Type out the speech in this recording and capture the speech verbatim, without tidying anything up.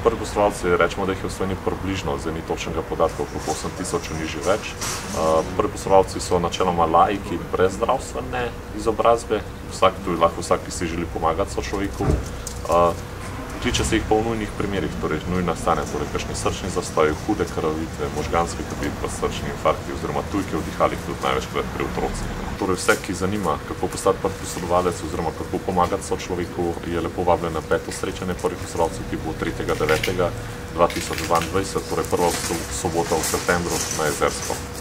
Prvi posredovalci, rečemo, da jih je v Sloveniji približno, zdaj ni točnega podatka, okrog osem tisoč, ni že več. Prvi posredovalci so načeloma laiki brez zdravstvene izobrazbe, vsak, tu je lahko vsak, ki si želi pomagati sočloveku. Kliče se jih pa v nujnih primerih, torej nujna stanja, torej kakšni srčni zastoji, hude krvavitve, možganske kapitve, srčni infarkti oziroma tujke v dihalih, tudi največkrat pri otrocih. Torej vse, ki zanima, kako postati prvi posredovalec oziroma kako pomagati sočloveku, je lepo vabljen na peto srečanje prvih posredovalcev, ki bo tretjega devetega dva tisoč dvaindvajset, torej prva sobota v septembru na Jezerskem.